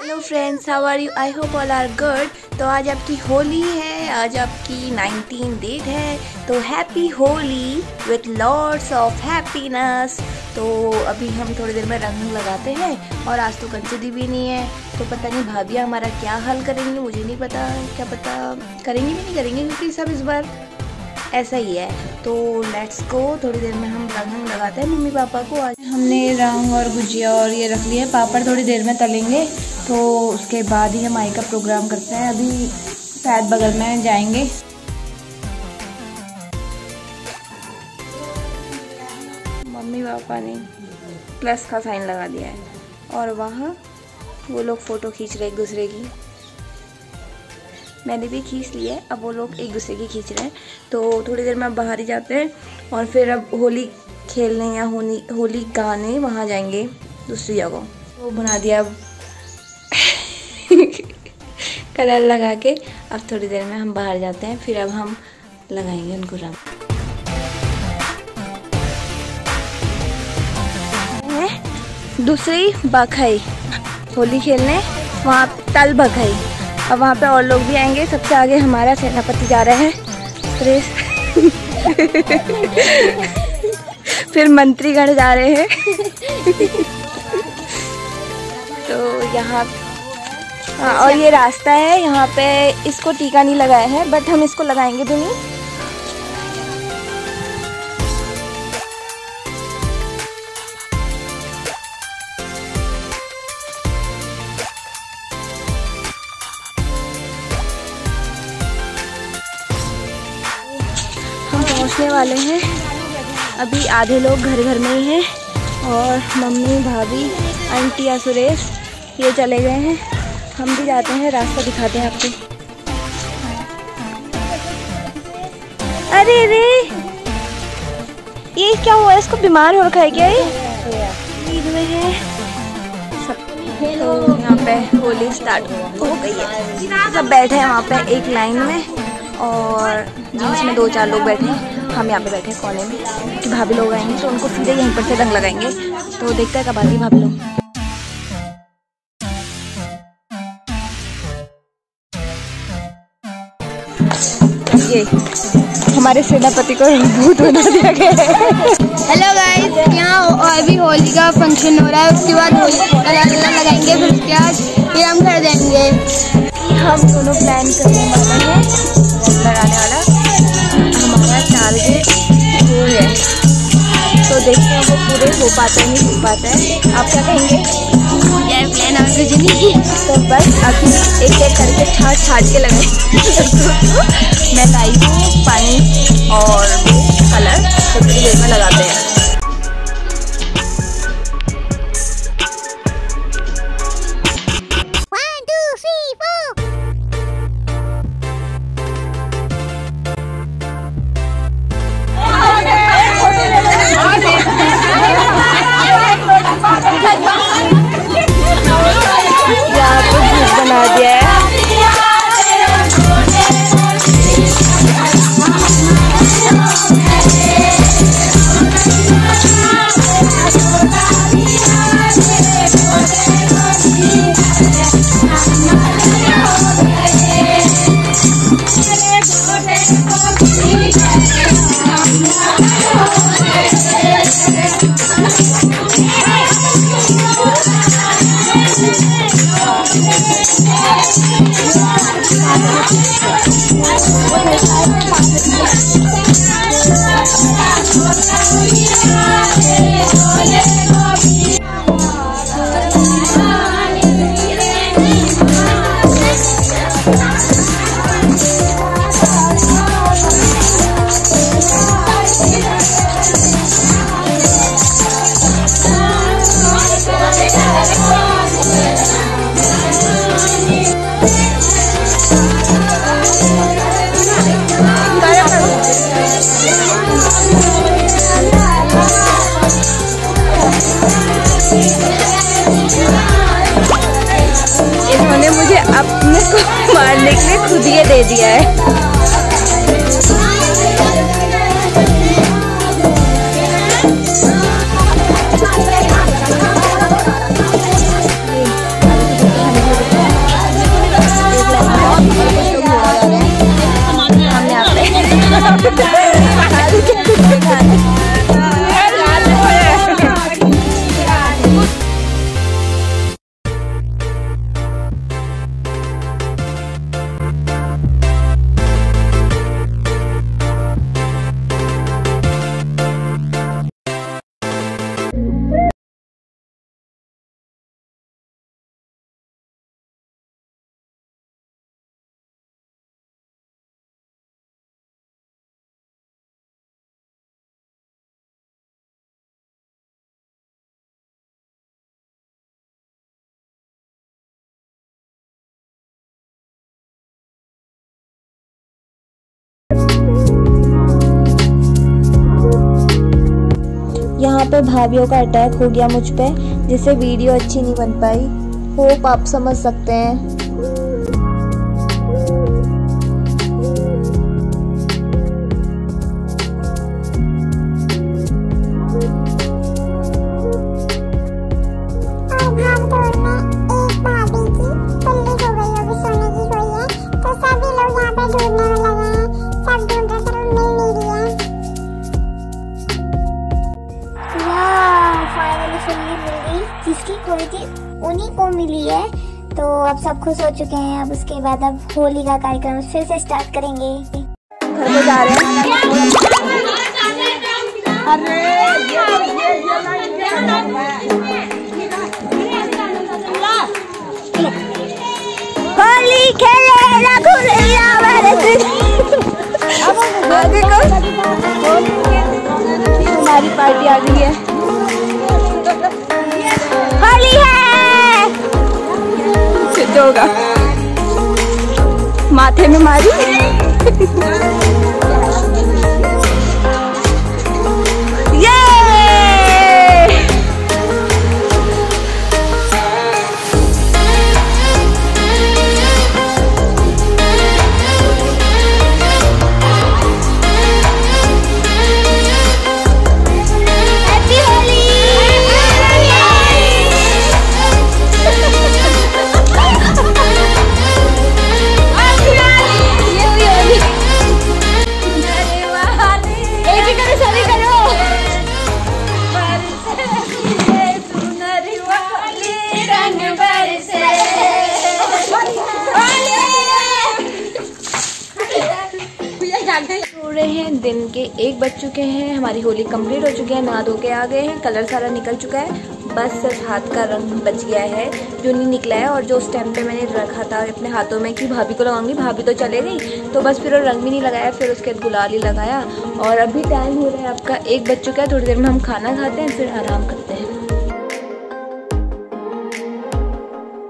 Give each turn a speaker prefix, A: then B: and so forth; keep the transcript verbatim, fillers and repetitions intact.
A: Hello friends, how are you? I hope all are good. तो आज आपकी होली है, आज आपकी नाइनटीन डेट है, तो happy Holi with lots of happiness. तो अभी हम थोड़ी देर में रंग लगाते हैं और आज तो कंचदी भी नहीं है, तो पता नहीं भाभी हमारा क्या हल करेंगी, मुझे नहीं पता। क्या पता करेंगी भी नहीं करेंगी, क्योंकि सब इस बार ऐसा ही है। तो लेट्स गो, थोड़ी देर में हम रंग लगाते हैं मम्मी पापा को। आज हमने रंग और गुजिया और ये रख लिए, पापड़ थोड़ी देर में तलेंगे, तो उसके बाद ही हम आई का प्रोग्राम करते हैं। अभी शायद बगल में जाएंगे। मम्मी पापा ने प्लस का साइन लगा दिया है और वहाँ वो लोग फ़ोटो खींच रहे एक दूसरे की। मैंने भी खींच ली है, अब वो लोग एक दूसरे की खींच रहे हैं। तो थोड़ी देर में बाहर ही जाते हैं और फिर अब होली खेलने या होली होली गाने वहाँ जाएंगे दूसरी जगह। वो बना दिया अब कलर लगा के। अब थोड़ी देर में हम बाहर जाते हैं, फिर अब हम लगाएंगे उनको रंग। दूसरी बखाई होली खेलने वहाँ तल बखाई। अब वहाँ पे और लोग भी आएंगे। सबसे आगे हमारा सेनापति जा रहे हैं सुरेश फिर मंत्रीगण जा रहे हैं तो यहाँ हाँ, और ये रास्ता है, यहाँ पे इसको टीका नहीं लगाया है, बट हम इसको लगाएंगे भी नहीं। पहुंचने वाले हैं, अभी आधे लोग घर घर में ही हैं और मम्मी भाभी आंटी या सुरेश ये चले गए हैं। हम भी जाते हैं, रास्ता दिखाते हैं आपको। अरे रे ये क्या हुआ, इसको बीमार हो रखा है क्या? ये ईद में है सब। तो यहाँ पे होली स्टार्ट हो गई है, सब बैठे हैं वहाँ पे एक लाइन में और बीच में दो चार लोग बैठे हैं। हम यहाँ पे बैठे हैं कोने में कि भाभी लोग आएंगे तो उनको सीधे यहीं पर से रंग लगाएंगे। तो देखते हैं कब आती भाभी लोग। ये हमारे सेनापति को भूत बना दिया गया है।
B: हेलो गाइस, यहाँ अभी होली का फंक्शन हो रहा है, उसके बाद होली कलर लगाएंगे, फिर उसके बाद ये हम कर देंगे।
A: हम दोनों प्लान करने वाले हैं रंग लगाने वाला। हमारा टारगेट वो है, तो देखते हैं वो पूरे हो पाते हैं नहीं हो पाते हैं। आप क्या कहेंगे?
B: यार प्लान और कुछ नहीं,
A: तो बस अभी एक एक करके छाट छाट के लगाए मैं लाई हूँ पानी और कलर, तो थोड़ी देर में लगाते हैं। बना दिया है। इन्होंने मुझे अपने को मारने के लिए खुद ये दे दिया है। पे भाभीियों का अटैक हो गया मुझ पे, जिससे वीडियो अच्छी नहीं बन पाई। होप आप समझ सकते हैं।
C: जिसकी खोई थी उन्हीं को मिली है। तो अब सब खुश हो चुके हैं। अब उसके बाद अब होली का कार्यक्रम फिर से स्टार्ट करेंगे।
A: घर को जा रहे हैं। अरे ये ये होली खेले आगे हमारी पार्टी आ गई है। होली है जो होगा माथे में मारी। ये हो रहे हैं दिन के एक बज चुके हैं। हमारी होली कंप्लीट हो चुकी है। नहा धो के आ गए हैं। कलर सारा निकल चुका है। बस सिर्फ हाथ का रंग बच गया है जो नहीं निकला है। और जो उस टाइम पे मैंने रखा था अपने हाथों में कि भाभी को लगाऊंगी, भाभी तो चले गई, तो बस फिर वो रंग भी नहीं लगाया। फिर उसके बाद गुलाल ही लगाया। और अभी टाइम हो रहा है आपका एक बज चुका है। थोड़ी देर में हम खाना खाते हैं, फिर आराम करते हैं।